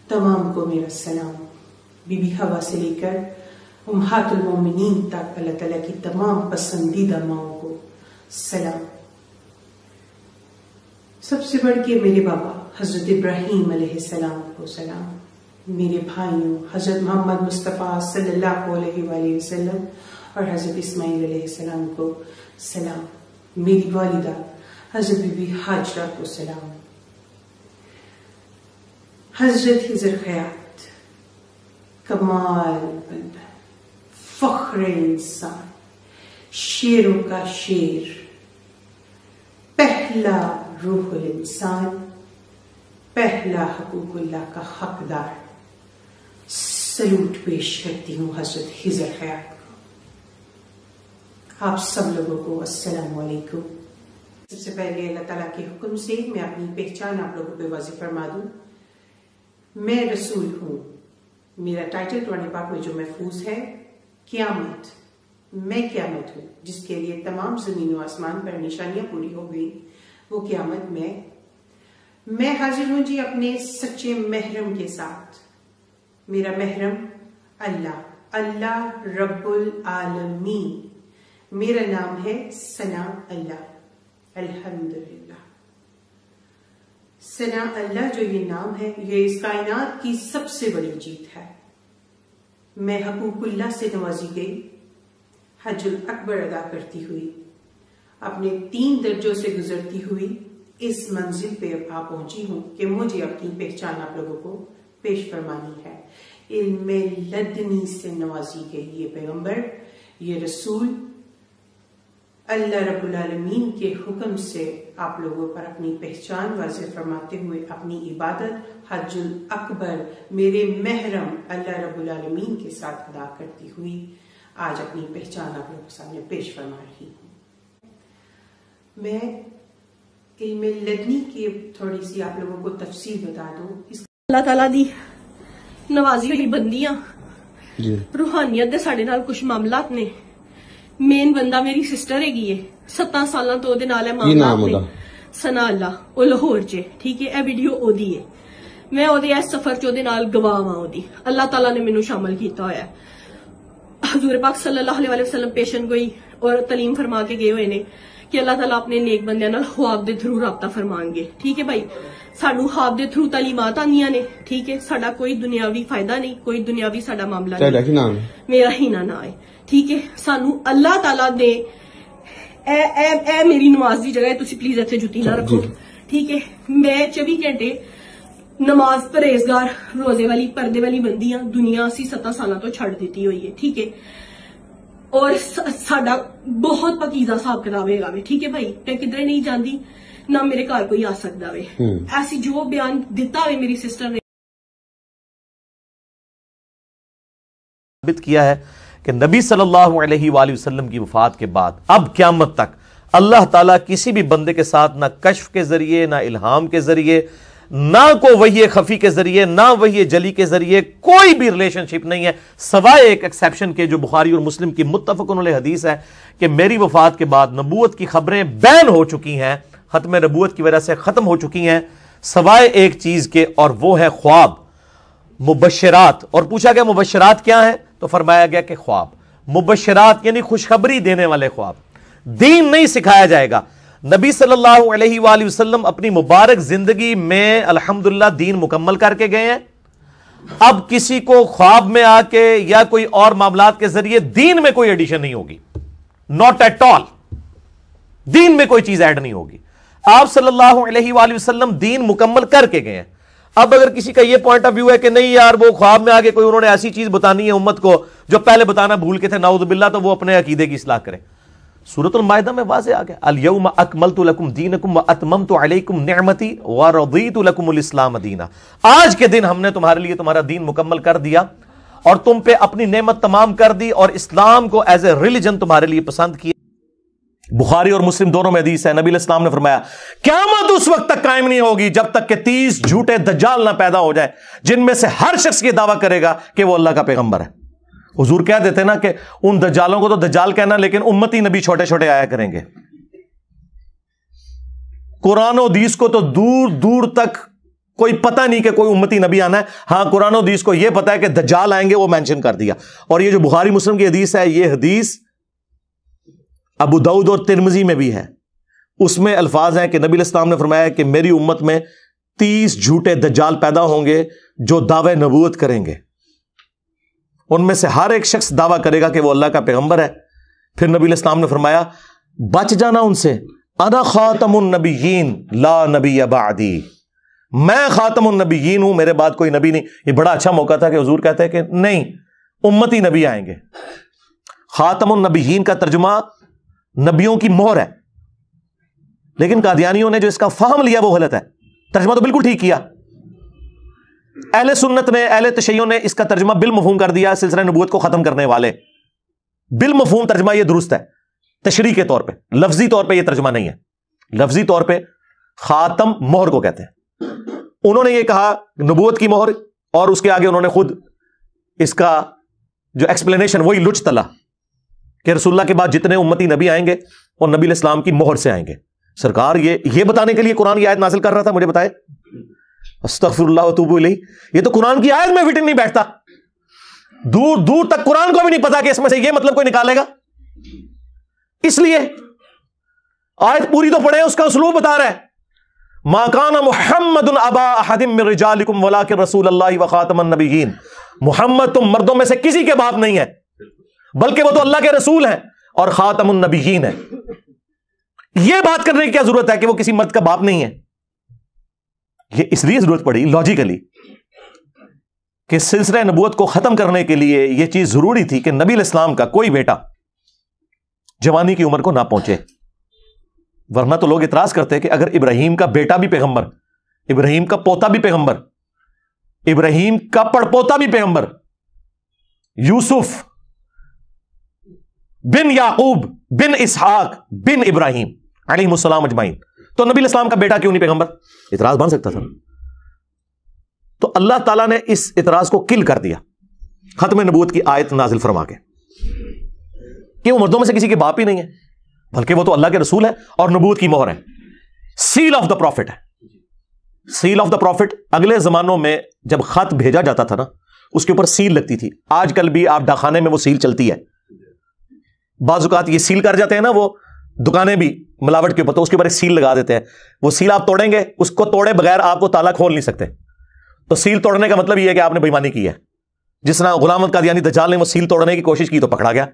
تمام کو میرا سلام. بی بی حوا سے لے کر امہات المومنین تک اللہ تعالیٰ کی تمام پسندیدہ ماؤں کو سلام. سب سے بڑھ کے میرے بابا حضرت ابراہیم علیہ السلام کو سلام. میرے بھائیوں حضرت محمد مصطفیٰ صلی اللہ علیہ وآلہ وسلم اور حضرت اسماعیل علیہ السلام کو سلام. میری والدہ حضرت بی بی حاجرہ کو سلام. حضرت خضر خیاط کمال بندہ، فخر انسان، شیروں کا شیر، پہلا روح الانسان، پہلا حقوق اللہ کا حقدار. سلوٹ پیش کرتی ہوں حضرت خضر خیاط کو. آپ سب لوگوں کو السلام علیکم. سب سے پہلے اللہ تعالیٰ کے حکم سے میں اپنی پہچان آپ لوگوں پہ واضح فرما دوں. میں رسول ہوں. میرا ٹائٹل قرآن پاک میں جو محفوظ ہے قیامت. میں قیامت ہوں جس کے لیے تمام زمین و آسمان پر نشانیاں پوری ہو گئی. وہ قیامت میں حاضر ہوں جی اپنے سچے محرم کے ساتھ. میرا محرم اللہ رب العالمین. میرا نام ہے ثنا اللہ. الحمدللہ. ثنا اللہ جو یہ نام ہے یہ اس کائنات کی سب سے بڑی جیت ہے. میں حقوق اللہ سے نوازی گئی. حج الاکبر ادا کرتی ہوئی اپنے 3 درجوں سے گزرتی ہوئی اس منزل پہ آ پہنچی ہوں کہ مجھے اپنی پہچان آپ لوگوں کو پیش فرمانی ہے. علم لدنی سے نوازی گئی یہ پیغمبر، یہ رسول، اللہ رب العالمین کے حکم سے آپ لوگوں پر اپنی پہچان واضح فرماتے ہوئے اپنی عبادت حج الاکبر میرے محرم اللہ رب العالمین کے ساتھ ادا کرتی ہوئی آج اپنی پہچان آپ لوگوں کے سامنے پیش فرما رہی ہوں. میں علم لدنی کی تھوڑی سی آپ لوگوں کو تفصیل بتا دوں. اللہ تعالیٰ دی نوازی ہوئی بندیاں روحانیت دے ساڈے نال کچھ معاملات نے. مین بندہ میری سسٹر ہے گی ہے 7 سالاں تو دے نال ہے معاملات نے. ثنا اللہ او لاہور چ ٹھیک ہے. اے ویڈیو او دی ہے. میں او دے اس سفر چ دے نال گواہ ہاں. او دی اللہ تعالیٰ نے مینوں شامل کیتا ہویا ہے. حضور پاک صلی اللہ علیہ وسلم پیشن گوئی اور تعلیم فرما کے گئے ہوئے نے کہ اللہ تعالیٰ اپنے نیک بندیاں نال خواب دے تھرو رابطہ فرمان گے. ٹھیک ہے بھائی. سانو خواب دے تھرو تعلیمات آندیاں نے. ٹھیک ہے. ساڈا کوئی دنیاوی فائدہ نہیں، کوئی دنیاوی ساڈا معاملہ نہیں. میرا ہی نہ ہے. ٹھیک ہے. سانو اللہ تعالیٰ نے اے میری نماز دی جگہ تسی پلیز اتنے جتی نہ رکھو. ٹھیک ہے. میں 24 گھنٹے نماز پرہیزگار روزے والی پردے والی بندیاں دنیا اسی 7 سالاں تو چھڑ دیتی ہوئی ہے. ٹھیک ہے. اور ساڈا بہت پکیزہ حساب کتاب ہے گا. ٹھیک ہے بھائی. میں کدھر نہیں جاندی نہ میرے گھر کوئی آ سکتا ہے. ایسی جو بیان دیتا ہوئے میری سسٹر نے ثابت کیا ہے کہ نبی صلی اللہ علیہ وآلہ وسلم کی وفات کے بعد اب قیامت تک اللہ تعالیٰ کسی بھی بندے کے ساتھ نہ کشف کے ذریعے، نہ الہام کے ذریعے، نہ کوئی وحی خفی کے ذریعے، نہ وحی جلی کے ذریعے کوئی بھی ریلیشن شپ نہیں ہے، سوائے ایک ایکسیپشن کے جو بخاری اور مسلم کی متفق علیہ حدیث ہے کہ میری وفات کے بعد نبوت کی خبریں بین ہو چکی ہیں، ختم نبوت کی وجہ سے ختم ہو چکی ہیں، سوائے ایک چیز کے، اور وہ ہے خواب، مبشرات. اور پوچھا گیا مبشرات کیا ہیں تو فرمایا گیا کہ خواب. مبشرات یعنی خوشخبری دینے والے خواب. دین نہیں سکھایا جائے گا. نبی صلی اللہ علیہ وآلہ وسلم اپنی مبارک زندگی میں الحمدللہ دین مکمل کر کے گئے ہیں. اب کسی کو خواب میں آ کے یا کوئی اور معاملات کے ذریعے دین میں کوئی ایڈیشن نہیں ہوگی. Not at all. دین میں کوئی چیز ایڈ نہیں ہوگی. آپ صلی اللہ علیہ وآلہ وسلم دین مکمل کر کے گئے ہیں. اب اگر کسی کا یہ پوائنٹ آف ویو ہے کہ نہیں یار وہ خواب میں آگے کوئی انہوں نے ایسی چیز بتانی ہے امت کو جو پہلے بتانا بھول کے تھے نعوذ باللہ، تو وہ اپنے عقیدے کی اصلاح کریں. سورۃ المائدہ میں واضح آ گیا الیوم اکملت لکم دینکم واتممت علیکم نعمتی ورضیت لکم الاسلام دینا. آج کے دن ہم نے تمہارے لیے تمہارا دین مکمل کر دیا اور تم پہ اپنی نعمت تمام کر دی اور اسلام کو ایز اے ریلیجن تمہارے لیے پسند کیا. بخاری اور مسلم دونوں میں حدیث ہے، نبی علیہ السلام نے فرمایا قیامت اس وقت تک قائم نہیں ہوگی جب تک کہ 30 جھوٹے دجال نہ پیدا ہو جائے جن میں سے ہر شخص یہ دعویٰ کرے گا کہ وہ اللہ کا پیغمبر ہے. حضور کہہ دیتے نا کہ ان دجالوں کو تو دجال کہنا لیکن امتی نبی چھوٹے چھوٹے آیا کریں گے. قرآن و حدیث کو تو دور دور تک کوئی پتہ نہیں کہ کوئی امتی نبی آنا ہے. ہاں قرآن و حدیث کو یہ پتا ہے کہ دجال آئیں گے, وہ مینشن کر دیا. اور یہ جو بخاری مسلم کی حدیث ہے, یہ حدیث ابو داؤد اور ترمذی میں بھی ہے. اس میں الفاظ ہیں کہ نبی علیہ السلام نے فرمایا کہ میری امت میں 30 جھوٹے دجال پیدا ہوں گے جو دعوے نبوت کریں گے. ان میں سے ہر ایک شخص دعویٰ کرے گا کہ وہ اللہ کا پیغمبر ہے. پھر نبی علیہ السلام نے فرمایا بچ جانا ان سے, انا خاتم النبیین لا نبی بعدی, میں خاتم النبیین ہوں, میرے بعد کوئی نبی نہیں. یہ بڑا اچھا موقع تھا کہ حضور کہتے ہیں کہ نہیں, امتی نبی آئیں گے. خاتم النبیین کا ترجمہ نبیوں کی مہر ہے, لیکن قادیانیوں نے جو اس کا فہم لیا وہ غلط ہے. ترجمہ تو بالکل ٹھیک کیا. اہل سنت نے, اہل تشیع نے اس کا ترجمہ بالمفہوم کر دیا, سلسلہ نبوت کو ختم کرنے والے. بالمفہوم ترجمہ یہ درست ہے, تشریح کے طور پہ. لفظی طور پہ یہ ترجمہ نہیں ہے. لفظی طور پہ خاتم مہر کو کہتے ہیں. انہوں نے یہ کہا نبوت کی مہر, اور اس کے آگے انہوں نے خود اس کا جو ایکسپلینیشن وہی لچ تلا کہ رسول اللہ کے بعد جتنے امتی نبی آئیں گے وہ نبی علیہ السلام کی مہر سے آئیں گے. سرکار یہ بتانے کے لیے قرآن کی آیت نازل کر رہا تھا, مجھے بتائے. استغفر اللہ واتوب الیہ, یہ تو قرآن کی آیت میں فٹ نہیں بیٹھتا. دور دور تک قرآن کو بھی نہیں پتا کہ اس میں سے یہ مطلب کوئی نکالے گا. اس لیے آیت پوری تو پڑھے, اس کا اسلوب بتا رہا ہے. ما کان محمد ابا احد من رجالکم ولکن رسول اللہ وخاتم النبیین. محمد تم مردوں میں سے کسی کے باپ نہیں ہے, بلکہ وہ تو اللہ کے رسول ہیں اور خاتم النبیین ہیں. یہ بات کرنے کی کیا ضرورت ہے کہ وہ کسی مرد کا باپ نہیں ہے؟ یہ اس لیے ضرورت پڑی لاجیکلی کہ سلسلہ نبوت کو ختم کرنے کے لیے یہ چیز ضروری تھی کہ نبی علیہ السلام کا کوئی بیٹا جوانی کی عمر کو نہ پہنچے. ورنہ تو لوگ اعتراض کرتے کہ اگر ابراہیم کا بیٹا بھی پیغمبر, ابراہیم کا پوتا بھی پیغمبر, ابراہیم کا پڑپوتا بھی پیغمبر, یوسف بن یعقوب بن اسحاق بن ابراہیم علیہ السلام اجمعین, تو نبی علیہ السلام کا بیٹا کیوں نہیں پیغمبر؟ اعتراض بن سکتا تھا. تو اللہ تعالیٰ نے اس اعتراض کو کل کر دیا ختم نبوت کی آیت نازل فرما کے کہ وہ مردوں میں سے کسی کے باپ ہی نہیں ہے, بلکہ وہ تو اللہ کے رسول ہے اور نبوت کی مہر ہے. سیل آف دا پروفٹ ہے. سیل آف دا پروفٹ اگلے زمانوں میں جب خط بھیجا جاتا تھا نا, اس کے اوپر سیل لگتی تھی. آج کل بھی آپ ڈاکخانے میں وہ سیل چلتی ہے. بعض اوقات یہ سیل کر جاتے ہیں نا, وہ دکانیں بھی ملاوٹ کے اوپر, تو اس کے اوپر ایک سیل لگا دیتے ہیں. وہ سیل آپ توڑیں گے, اس کو توڑے بغیر آپ وہ تالا کھول نہیں سکتے. تو سیل توڑنے کا مطلب یہ ہے کہ آپ نے بے ایمانی کی ہے. جس طرح غلام احمد قادیانی دجال نے وہ سیل توڑنے کی کوشش کی تو پکڑا گیا.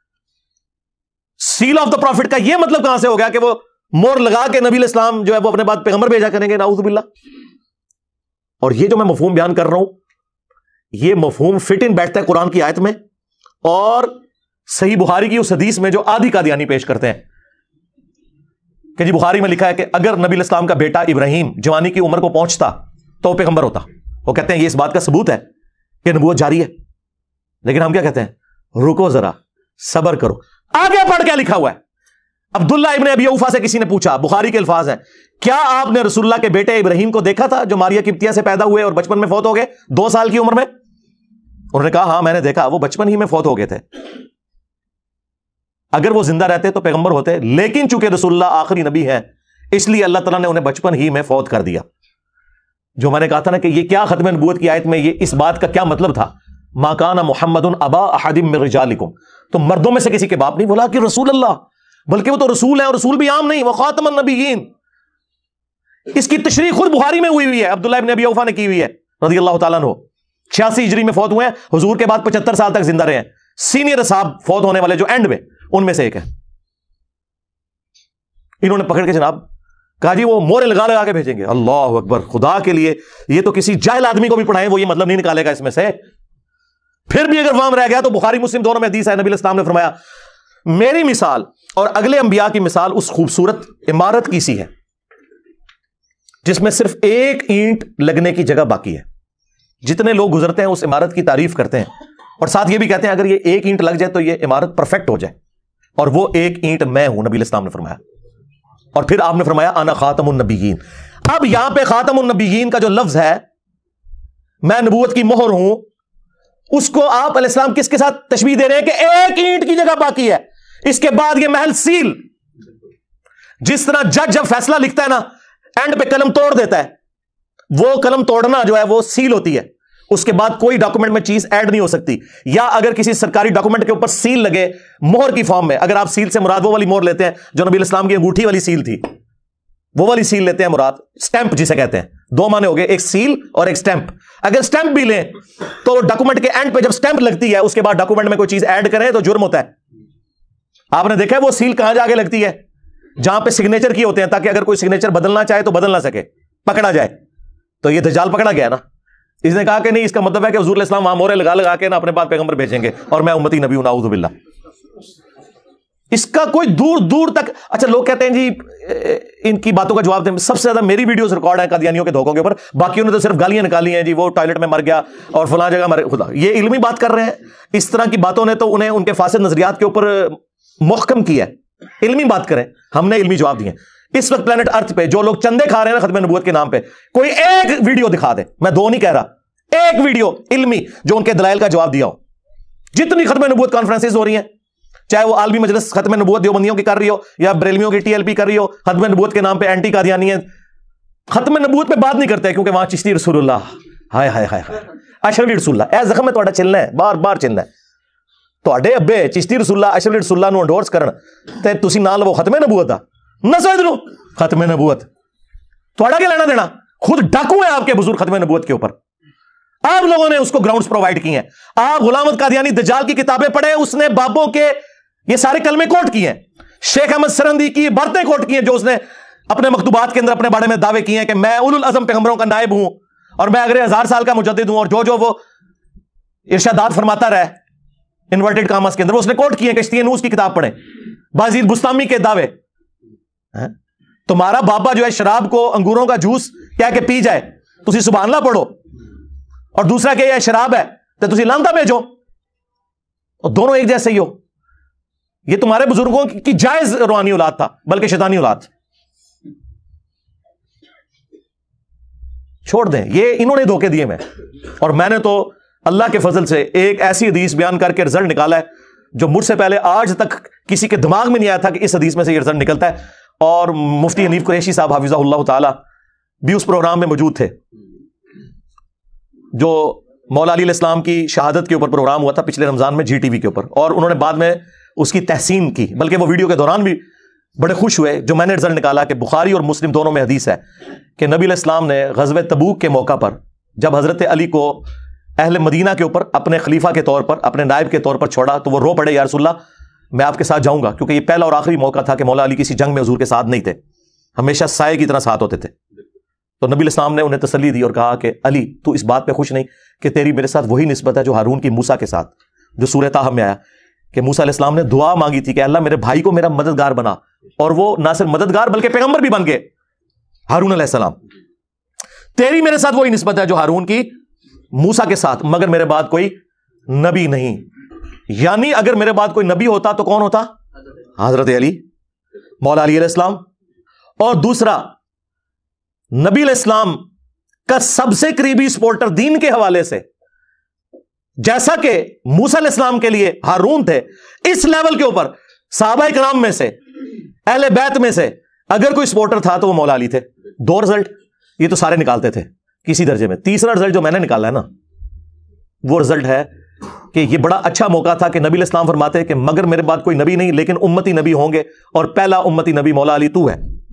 سیل آف دا پروفٹ کا یہ مطلب کہاں سے ہو گیا کہ وہ مور لگا کے نبی علیہ السلام جو ہے وہ اپنے بعد پیغمبر بھیجا کریں گے؟ نعوذ باللہ. اور یہ جو میں مفہوم بیان کر رہا ہوں, یہ مفہوم فٹ ان بیٹھتا ہے قرآن کی آیت میں اور صحیح بخاری کی اس حدیث میں جو آدھی قادیانی پیش کرتے ہیں کہ جی بخاری میں لکھا ہے کہ اگر نبی علیہ السلام کا بیٹا ابراہیم جوانی کی عمر کو پہنچتا تو وہ پیغمبر ہوتا. وہ کہتے ہیں یہ اس بات کا ثبوت ہے کہ نبوت جاری ہے. لیکن ہم کیا کہتے ہیں؟ رکو ذرا, صبر کرو, آگے پڑھ کیا لکھا ہوا ہے. عبداللہ ابن ابی اوفا سے کسی نے پوچھا, بخاری کے الفاظ ہیں, کیا آپ نے رسول اللہ کے بیٹے ابراہیم کو دیکھا تھا جو ماریا قبطیہ سے پیدا ہوئے اور بچپن میں فوت ہو گئے 2 سال کی عمر میں؟ انہوں نے کہا ہاں میں نے دیکھا, وہ بچپن ہی میں فوت ہو گئے تھے. اگر وہ زندہ رہتے تو پیغمبر ہوتے, لیکن چونکہ رسول اللہ آخری نبی ہے اس لیے اللہ تعالیٰ نے انہیں بچپن ہی میں فوت کر دیا. جو میں نے کہا تھا نا کہ یہ کیا ختم نبوت کی آیت میں یہ اس بات کا کیا مطلب تھا؟ ما کان محمد ابا احد من رجالکم, تو مردوں میں سے کسی کے باپ نہیں, بولا کہ رسول اللہ, بلکہ وہ تو رسول ہے اور رسول بھی عام نہیں, وہ خاتم النبیین. اس کی تشریح خود بخاری میں ہوئی ہے, عبداللہ ابن ابی اوفا نے کی ہوئی ہے رضی اللہ تعالیٰ عنہ. 86 ہجری میں فوت ہوئے ہیں, حضور کے بعد 75 سال تک زندہ رہے ہیں. سینئر صاحب فوت ہونے والے جو اینڈ میں, ان میں سے ایک ہے. انہوں نے پکڑ کے جناب کہا جی وہ مورے لگا لگا کے بھیجیں گے. اللہ اکبر, خدا کے لیے یہ تو کسی جاہل آدمی کو بھی پڑھائیں وہ یہ مطلب نہیں نکالے گا اس میں سے. پھر بھی اگر وہاں رہ گیا تو بخاری مسلم دونوں میں حدیث ہے, نبی علیہ السلام نے فرمایا میری مثال اور اگلے انبیاء کی مثال اس خوبصورت عمارت کی سی ہے جس میں صرف ایک اینٹ لگنے کی جگہ باقی ہے. جتنے لوگ گزرتے ہیں اس عمارت کی تعریف کرتے ہیں اور ساتھ یہ بھی کہتے ہیں اگر یہ ایک اینٹ لگ جائے تو یہ عمارت پرفیکٹ ہو جائے, اور وہ ایک اینٹ میں ہوں, نبی علیہ السلام نے فرمایا. اور پھر آپ نے فرمایا انا خاتم النبیین. اب یہاں پہ خاتم النبیین کا جو لفظ ہے, میں نبوت کی مہر ہوں, اس کو آپ علیہ السلام کس کے ساتھ تشبیہ دے رہے ہیں کہ ایک اینٹ کی جگہ باقی ہے, اس کے بعد یہ محل سیل. جس طرح جج جب فیصلہ لکھتا ہے نا, اینڈ پہ قلم توڑ دیتا ہے, وہ قلم توڑنا جو ہے وہ سیل ہوتی ہے, اس کے بعد کوئی ڈاکومنٹ میں چیز ایڈ نہیں ہو سکتی. یا اگر کسی سرکاری ڈاکومنٹ کے اوپر سیل لگے مہر کی فارم میں, اگر آپ سیل سے مراد وہ والی مہر لیتے ہیں جو نبی الاسلام کی انگوٹھی والی سیل تھی, وہ والی سیل لیتے ہیں مراد, سٹیمپ جسے کہتے ہیں, دو معنی ہو گئے, ایک سیل اور ایک سٹیمپ. اگر سٹیمپ بھی لیں تو ڈاکومنٹ کے اینڈ پہ جب سٹیمپ لگتی ہے اس کے بعد ڈاکومنٹ میں کوئی چیز ایڈ کریں تو جرم ہوتا ہے. آپ نے دیکھا ہے وہ سیل کہاں جا کے لگتی ہے؟ جہاں پہ سگنیچر کی ہوتے ہیں, تاکہ اگر کوئی سگنیچر بدلنا چاہے تو بدل نہ سکے, پکڑا جائے. تو یہ دجال پکڑا گیا نا. اس نے کہا کہ نہیں, اس کا مطلب ہے کہ حضور علیہ السلام وہاں مورے لگا کے نا اپنے بعد پیغمبر بھیجیں گے اور میں امتی نبی ہوں, نعوذ باللہ. اس کا کوئی دور دور تک. اچھا لوگ کہتے ہیں جی ان کی باتوں کا جواب دیں. سب سے زیادہ میری ویڈیوز ریکارڈ ہیں قادیانیوں کے دھوکوں کے اوپر, باقیوں نے تو صرف گالیاں نکالی ہیں جی, وہ ٹوائلٹ میں مر گیا اور فلاں جگہ مر. خدا یہ علمی بات کر رہے ہیں. اس طرح کی باتوں نے تو انہیں ان کے فاسد نظریات کے اوپر محکم کیا ہے. علمی بات کریں, ہم نے علمی جواب دیے. اس وقت پلانٹ ارتھ پہ جو لوگ چندے کھا رہے ہیں نا ختم نبوت کے نام پہ, کوئی ایک ویڈیو دکھا دے, میں دو نہیں کہہ رہا, ایک ویڈیو علمی جو ان کے دلائل کا جواب دیا ہو. جتنی ختم نبوت کانفرنسز ہو رہی ہیں, چاہے وہ عالمی مجلس ختم نبوت دیوبندیوں کی کر رہی ہو یا بریلویوں کی TLP کر رہی ہو, ختم نبوت کے نام پہ اینٹی قادیانی ہیں. ختم نبوت پہ بات نہیں کرتے کیونکہ وہاں چشتی رسول اللہ, ہائے ہائے ہائے ہائے, اشرفی رسول اللہ, اے زخم میں تھوڑا چلنا ہے, بار بار چلنا ہے. تواڈے ابے چشتی رسول اللہ اشرفی رسول اللہ نو انڈورس کرن تے تسی نال وہ ختم نبوت دا نہ سمجھ لو. ختم نبوت تھوڑا کیا لینا دینا؟ خود ڈاکو ہیں آپ کے بزرگ ختم نبوت کے اوپر. آپ لوگوں نے اس کو گراؤنڈز پرووائڈ کی ہیں. آپ غلام احمد قادیانی دجال کی کتابیں پڑھیں, اس نے بابوں کے یہ سارے کلمے کوٹ کیے ہیں. شیخ احمد سرندی کی باتیں کوٹ کی ہیں جو اس نے اپنے مکتوبات کے اندر اپنے بارے میں دعوے کیے ہیں کہ میں اولو العزم پیغمبروں کا نائب ہوں اور میں اگلے 1000 سال کا مجدد ہوں, اور جو وہ ارشادات فرماتا رہے انورٹڈ کاماس کے اندر, وہ اس نے کوٹ کیے ہیں. کشتی نوح کی کتاب پڑھیں, بازید بستامی کے دعوے. تمہارا بابا جو ہے شراب کو انگوروں کا جوس کیا کہ پی جائے, تسی سبحان اللہ پڑھو, اور دوسرا کہ یہ شراب ہے تو تسی لانتا بھیجو, اور دونوں ایک جیسے ہی ہو. یہ تمہارے بزرگوں کی جائز روحانی اولاد تھا, بلکہ شیطانی اولاد. چھوڑ دیں, یہ انہوں نے دھوکے دیے میں, اور میں نے تو اللہ کے فضل سے ایک ایسی حدیث بیان کر کے رزلٹ نکالا ہے جو مجھ سے پہلے آج تک کسی کے دماغ میں نہیں آیا تھا کہ اس حدیث میں سے یہ رزلٹ نکلتا ہے. اور مفتی حنیف قریشی صاحب حفظہ اللہ تعالی بھی اس پروگرام میں موجود تھے جو مولا علی علیہ السلام کی شہادت کے اوپر پروگرام ہوا تھا پچھلے رمضان میں GTV کے اوپر, اور انہوں نے بعد میں اس کی تحسین کی, بلکہ وہ ویڈیو کے دوران بھی بڑے خوش ہوئے جو میں نے رزلٹ نکالا کہ بخاری اور مسلم دونوں میں حدیث ہے کہ نبی علیہ السلام نے غزوہ تبوک کے موقع پر جب حضرت علی کو اہل مدینہ کے اوپر اپنے خلیفہ کے طور پر, اپنے نائب کے طور پر چھوڑا, تو وہ رو پڑے, یا رسول اللہ میں آپ کے ساتھ جاؤں گا, کیونکہ یہ پہلا اور آخری موقع تھا کہ مولا علی کسی جنگ میں حضور کے ساتھ نہیں تھے, ہمیشہ سائے کی طرح ساتھ ہوتے تھے. تو نبی علیہ السلام نے انہیں تسلی دی اور کہا کہ علی تو اس بات پہ خوش نہیں کہ تیری میرے ساتھ وہی نسبت ہے جو ہارون کی موسیٰ کے ساتھ, جو سورہ طٰہٰ میں آیا کہ موسیٰ علیہ السلام نے دعا مانگی تھی کہ اللہ میرے بھائی کو میرا مددگار بنا, اور وہ نہ صرف مددگار بلکہ پیغمبر بھی بن گئے ہارون علیہ السلام. تیری میرے ساتھ وہی نسبت ہے جو ہارون کی موسیٰ کے ساتھ, مگر میرے بعد کوئی نبی نہیں. یعنی اگر میرے بعد کوئی نبی ہوتا تو کون ہوتا؟ حضرت علی, مولا علی علیہ السلام. اور دوسرا, نبی علیہ السلام کا سب سے قریبی سپورٹر دین کے حوالے سے, جیسا کہ موسیٰ علیہ السلام کے لیے ہارون تھے, اس لیول کے اوپر صحابہ کرام میں سے, اہل بیت میں سے اگر کوئی سپورٹر تھا تو وہ مولا علی تھے. 2 رزلٹ یہ تو سارے نکالتے تھے کسی درجے میں. تیسرا رزلٹ جو میں نے نکالا ہے نا, وہ رزلٹ ہے کہ یہ بڑا اچھا موقع تھا کہ نبی علیہ السلام فرماتے ہیں کہ مگر میرے بعد کوئی نبی نہیں لیکن امتی نبی ہوں گے, اور پہلا امتی نبی مولا علی تو ہے.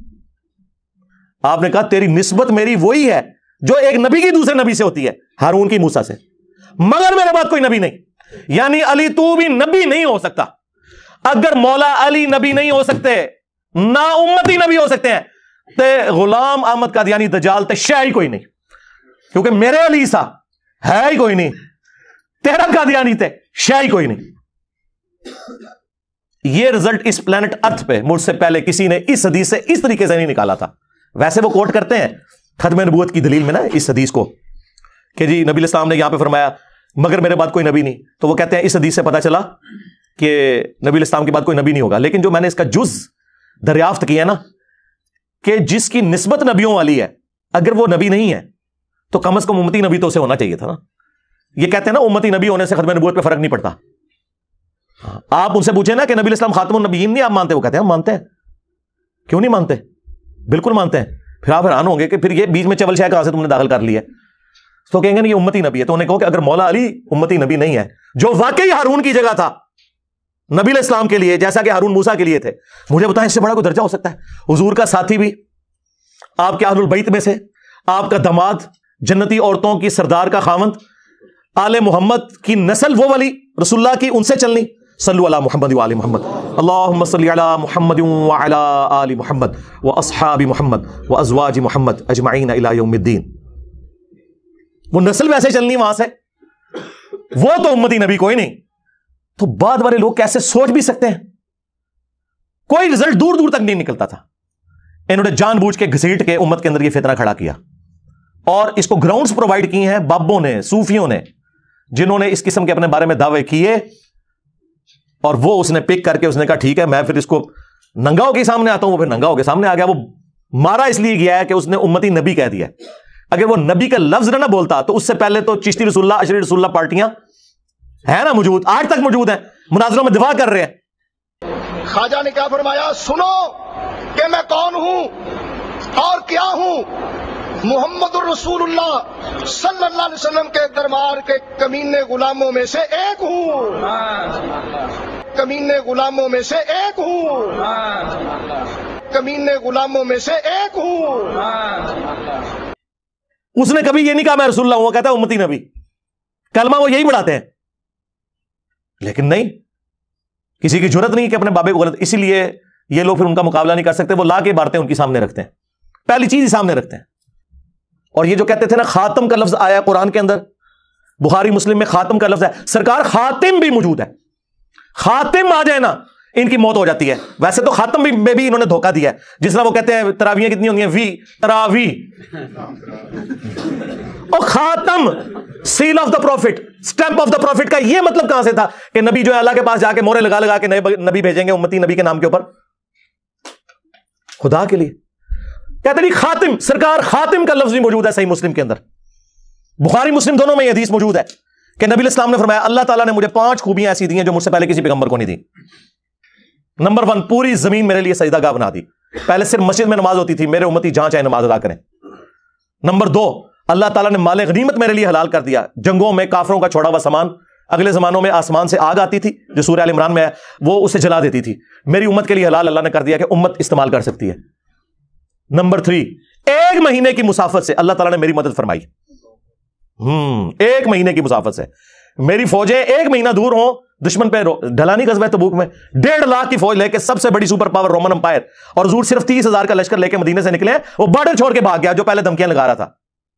آپ نے کہا تیری نسبت میری وہی ہے جو ایک نبی کی دوسرے نبی سے ہوتی ہے, ہارون کی موسیٰ سے, مگر میرے بعد کوئی نبی نہیں. یعنی علی تو بھی نبی نہیں ہو سکتا. اگر مولا علی نبی نہیں ہو سکتے, نہ امتی نبی ہو سکتے ہیں, تو غلام احمد قادیانی دجال تے شے ہی کوئی نہیں, کیونکہ میرے علی سا ہے ہی کوئی نہیں, تیرا قادیانی تے شے ہی کوئی نہیں. یہ رزلٹ اس پلانٹ ارتھ پہ مجھ سے پہلے کسی نے اس حدیث سے اس طریقے سے نہیں نکالا تھا. ویسے وہ کوٹ کرتے ہیں ختم نبوت کی دلیل میں نا اس حدیث کو کہ جی نبی الاسلام نے یہاں پہ فرمایا مگر میرے بعد کوئی نبی نہیں, تو وہ کہتے ہیں اس حدیث سے پتا چلا کہ نبی الاسلام کے بعد کوئی نبی نہیں ہوگا. لیکن جو میں نے اس کا جز دریافت کیا نا کہ جس کی نسبت نبیوں والی ہے, اگر وہ نبی نہیں ہے تو کم از کم امتی نبی تو اسے ہونا چاہیے تھا نا. یہ کہتے ہیں نا امتی نبی ہونے سے ختم نبوت پہ فرق نہیں پڑتا. آپ ان سے پوچھیں نا کہ نبی الاسلام خاتم النبیین نہیں آپ مانتے, وہ کہتے ہیں ہم مانتے ہیں. کیوں نہیں مانتے؟ بالکل مانتے ہیں. پھر آپ حیران ہوں گے کہ پھر یہ بیچ میں چول شاہ کہاں سے تم نے داخل کر لی ہے؟ تو کہیں گے نہیں یہ امتی نبی ہے. تو انہیں کہو کہ اگر مولا علی امتی نبی نہیں ہے جو واقعی ہارون کی جگہ تھا نبی علیہ السلام کے لیے جیسا کہ ہارون موسیٰ کے لیے تھے, مجھے بتائیں اس سے بڑا کوئی درجہ ہو سکتا ہے؟ حضور کا ساتھی بھی, آپ کے اہل البیت میں سے, آپ کا داماد, جنتی عورتوں کی سردار کا خاوند, آل محمد کی نسل وہ والی رسول اللہ کی, ان سے چلنی. صلو علی محمد و آل محمد, اللہم صلی علی محمد و علی آل محمد و اصحاب محمد و ازواج محمد اجمعین الی یوم الدین. وہ نسل ویسے چلنی وہاں سے, وہ تو امتی نبی کوئی نہیں. تو بعد والے لوگ کیسے سوچ بھی سکتے ہیں؟ کوئی رزلٹ دور دور تک نہیں نکلتا تھا. انہوں نے جان بوجھ کے گھسیٹ کے امت کے اندر یہ فتنہ کھڑا کیا, اور اس کو گراؤنڈز پرووائڈ کی ہیں بابوں نے, صوفیوں نے, جنہوں نے اس قسم کے اپنے بارے میں دعوے کیے, اور وہ اس نے پک کر کے اس نے کہا ٹھیک ہے میں پھر اس کو ننگا ہو کے سامنے آتا ہوں. وہ پھر ننگا ہو کے سامنے آ گیا. وہ مارا اس لیے گیا ہے کہ اس نے امتی نبی کہہ دیا. اگر وہ نبی کا لفظ نہ بولتا تو اس سے پہلے تو چشتی رسول اللہ, اشری رسول اللہ پارٹیاں ہیں نا موجود, آج تک موجود ہیں, مناظروں میں دفاع کر رہے ہیں. خواجہ نے کیا فرمایا؟ سنو کہ میں کون ہوں اور کیا ہوں. محمد الرسول اللہ صلی اللہ علیہ وسلم کے دربار کے کمینے غلاموں میں سے ایک ہوں, کمینے غلاموں میں سے ایک ہوں, کمینے غلاموں میں سے ایک ہوں. اس نے کبھی یہ نہیں کہا میں رسول اللہ ہوں, وہ کہتا ہے امتی نبی. کلمہ وہ یہی پڑھاتے ہیں, لیکن نہیں, کسی کی جرت نہیں کہ اپنے بابے کو غلط. اسی لیے یہ لوگ پھر ان کا مقابلہ نہیں کر سکتے, وہ لا کے باتیں ان کی سامنے رکھتے ہیں, پہلی چیز ہی سامنے رکھتے ہیں. اور یہ جو کہتے تھے نا خاتم کا لفظ آیا قرآن کے اندر, بخاری مسلم میں خاتم کا لفظ ہے, سرکار خاتم بھی موجود ہے. خاتم آ جائے نا ان کی موت ہو جاتی ہے. ویسے تو خاتم میں بھی انہوں نے دھوکہ دیا ہے, جس طرح وہ کہتے ہیں تراویحیں کتنی ہوتی ہیں, وی تراوی, اور خاتم seal of the prophet, stamp of the prophet کا یہ مطلب کہاں سے تھا کہ نبی جو ہے اللہ کے پاس جا کے مورے لگا لگا کے نبی بھیجیں گے امتی نبی کے نام کے اوپر؟ خدا کے لیے کہتے نہیں خاتم, سرکار خاتم کا لفظ بھی موجود ہے صحیح مسلم کے اندر. بخاری مسلم دونوں میں یہ حدیث موجود ہے کہ نبی الاسلام نے فرمایا اللہ تعالیٰ نے مجھے 5 خوبیاں ایسی دی ہیں جو مجھ سے پہلے کسی پیغمبر کو نہیں دی. نمبر 1, پوری زمین میرے لیے سجدہ گاہ بنا دی. پہلے صرف مسجد میں نماز ہوتی تھی, میرے امتی جہاں چاہے نماز ادا کریں. نمبر 2, اللہ تعالیٰ نے مال غنیمت میرے لیے حلال کر دیا. جنگوں میں کافروں کا چھوڑا ہوا سامان, اگلے زمانوں میں آسمان سے آگ آتی تھی جو سورہ ال عمران میں ہے, وہ اسے جلا دیتی تھی. میری امت کے لیے حلال اللہ نے کر دیا کہ امت استعمال کر سکتی ہے. نمبر 3, 1 مہینے کی مسافت سے اللہ تعالیٰ نے میری مدد فرمائی. 1 مہینے کی مسافت سے میری فوجیں 1 مہینہ دور ہوں, دشمن پہ ڈھلانی غزوہ تبوک میں 1.5 لاکھ کی فوج لے کے, سب سے بڑی سپر پاور رومن امپائر, اور حضور صرف 30,000 کا لشکر لے کے مدینے سے نکلے, وہ بارڈر چھوڑ کے بھاگ گیا جو پہلے دھمکیاں لگا رہا تھا.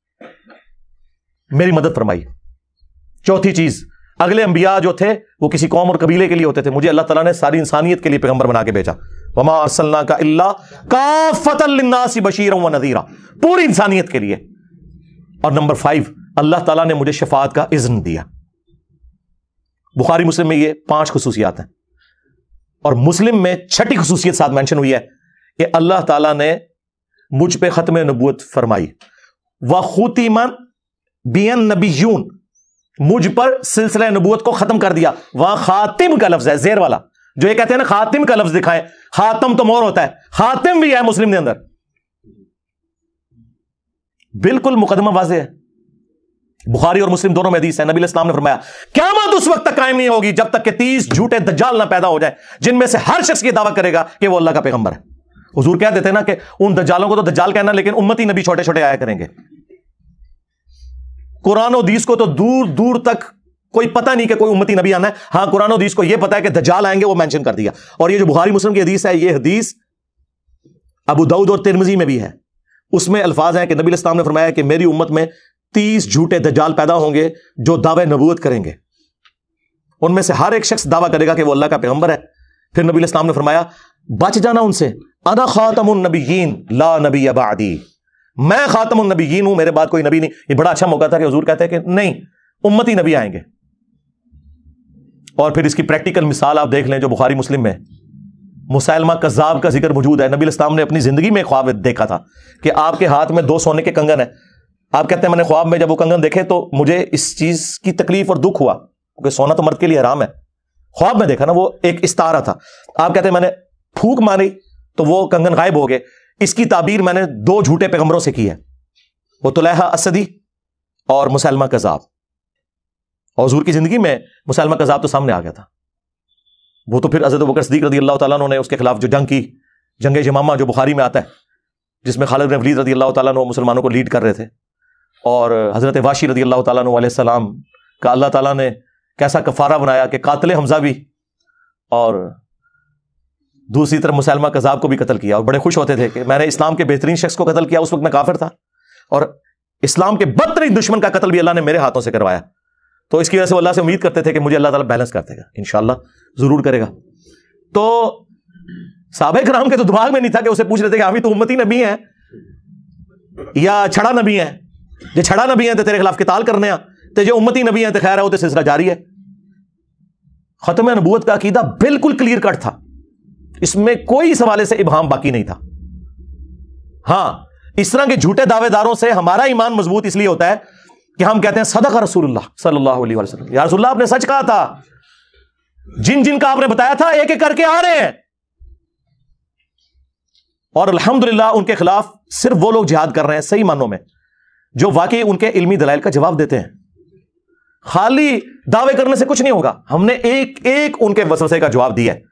میری مدد فرمائی. چوتھی چیز, اگلے انبیاء جو تھے وہ کسی قوم اور قبیلے کے لیے ہوتے تھے, مجھے اللہ تعالیٰ نے ساری انسانیت کے لیے پیغمبر بنا کے بھیجا. وما ارسلناک الا کافۃ للناس بشیرا ونذیرا, پوری انسانیت کے لیے. اور نمبر 5, اللہ تعالیٰ نے مجھے شفاعت کا اذن دیا. بخاری مسلم میں یہ 5 خصوصیات ہیں, اور مسلم میں 6ٹھی خصوصیت ساتھ مینشن ہوئی ہے کہ اللہ تعالیٰ نے مجھ پہ ختم نبوت فرمائی. وختم بی النبیون, مجھ پر سلسلہ نبوت کو ختم کر دیا. وہاں خاتم کا لفظ ہے, زیر والا, جو یہ کہتے ہیں نا خاتم کا لفظ دکھائیں, خاتم تو مور ہوتا ہے, خاتم بھی ہے مسلم کے اندر. بالکل مقدمہ واضح ہے, بخاری اور مسلم دونوں میں حدیث ہے. نبی علیہ السلام نے فرمایا قیامت اس وقت تک قائم نہیں ہوگی جب تک کہ 30 جھوٹے دجال نہ پیدا ہو جائیں, جن میں سے ہر شخص یہ دعویٰ کرے گا کہ وہ اللہ کا پیغمبر ہے. حضور کہہ دیتے نا کہ ان دجالوں کو تو دجال کہنا, لیکن امتی نبی چھوٹے چھوٹے آیا کریں گے. قرآن و حدیث کو تو دور دور تک کوئی پتہ نہیں کہ کوئی امتی نبی آنا ہے. ہاں قرآن و حدیث کو یہ پتا ہے کہ دجال آئیں گے, وہ مینشن کر دیا. اور یہ جو بخاری مسلم کی حدیث ہے, یہ حدیث ابو داؤد اور ترمذی میں بھی ہے. اس میں الفاظ ہیں کہ نبی علیہ السلام نے فرمایا کہ میری امت میں 30 جھوٹے دجال پیدا ہوں گے جو دعوے نبوت کریں گے. ان میں سے ہر ایک شخص دعویٰ کرے گا کہ وہ اللہ کا پیغمبر ہے. پھر نبی علیہ السلام نے فرمایا بچ جانا ان سے, انا خاتم النبیین لا نبی بعدی, میں خاتم النبیین ہوں, میرے بعد کوئی نبی نہیں. یہ بڑا اچھا موقع تھا کہ حضور کہتے ہیں کہ نہیں, امتی نبی آئیں گے. اور پھر اس کی پریکٹیکل مثال آپ دیکھ لیں جو بخاری مسلم میں مسیلمہ کذاب کا ذکر موجود ہے. نبی علیہ السلام نے اپنی زندگی میں خواب دیکھا تھا کہ آپ کے ہاتھ میں 2 سونے کے کنگن ہیں. آپ کہتے ہیں میں نے خواب میں جب وہ کنگن دیکھے تو مجھے اس چیز کی تکلیف اور دکھ ہوا, کیونکہ سونا تو مرد کے لیے حرام ہے. خواب میں دیکھا نا, وہ ایک استارہ تھا. آپ کہتے ہیں میں نے پھونک ماری تو وہ کنگن غائب ہو گئے. اس کی تعبیر میں نے 2 جھوٹے پیغمبروں سے کی ہے، وہ طلحہ اسدی اور مسیلمہ کذاب. اور حضور کی زندگی میں مسیلمہ کذاب تو سامنے آ گیا تھا، وہ تو پھر حضرت ابوبکر صدیق رضی اللہ تعالیٰ عنہ نے اس کے خلاف جو جنگ کی، جنگ یمامہ جو بخاری میں آتا ہے، جس میں خالد بن ولید رضی اللہ تعالیٰ عنہ مسلمانوں کو لیڈ کر رہے تھے، اور حضرت واشی رضی اللہ تعالیٰ عنہ علیہ السلام کا اللہ تعالیٰ نے کیسا کفارہ بنایا کہ قاتل حمزہ بھی اور دوسری طرف مسیلمہ کذاب کو بھی قتل کیا، اور بڑے خوش ہوتے تھے کہ میں نے اسلام کے بہترین شخص کو قتل کیا، اس وقت میں کافر تھا، اور اسلام کے بدترین دشمن کا قتل بھی اللہ نے میرے ہاتھوں سے کروایا. تو اس کی وجہ سے وہ اللہ سے امید کرتے تھے کہ مجھے اللہ تعالیٰ بیلنس کر دے گا، انشاءاللہ ضرور کرے گا. تو صحابہ کرام کے تو دماغ میں نہیں تھا کہ اسے پوچھ رہے تھے کہ ابھی تو امتی نبی ہیں یا چھڑا نبی ہیں، جو چھڑا نبی ہیں تو تیرے خلاف قتال کرنے تو جو امتی نبی ہیں تو خیر ہے، وہ تو سلسلہ جاری ہے. ختم نبوت کا عقیدہ بالکل کلیئر کٹ تھا، اس میں کوئی سوالے سے ابہام باقی نہیں تھا. ہاں، اس طرح کے جھوٹے دعوے داروں سے ہمارا ایمان مضبوط اس لیے ہوتا ہے کہ ہم کہتے ہیں صدق رسول اللہ صلی اللہ علیہ وسلم، یا رسول اللہ آپ نے سچ کہا تھا، جن جن کا آپ نے بتایا تھا ایک ایک کر کے آ رہے ہیں. اور الحمدللہ ان کے خلاف صرف وہ لوگ جہاد کر رہے ہیں صحیح معنوں میں جو واقعی ان کے علمی دلائل کا جواب دیتے ہیں. خالی دعوے کرنے سے کچھ نہیں ہوگا، ہم نے ایک ایک ان کے وسوسے کا جواب دیا ہے.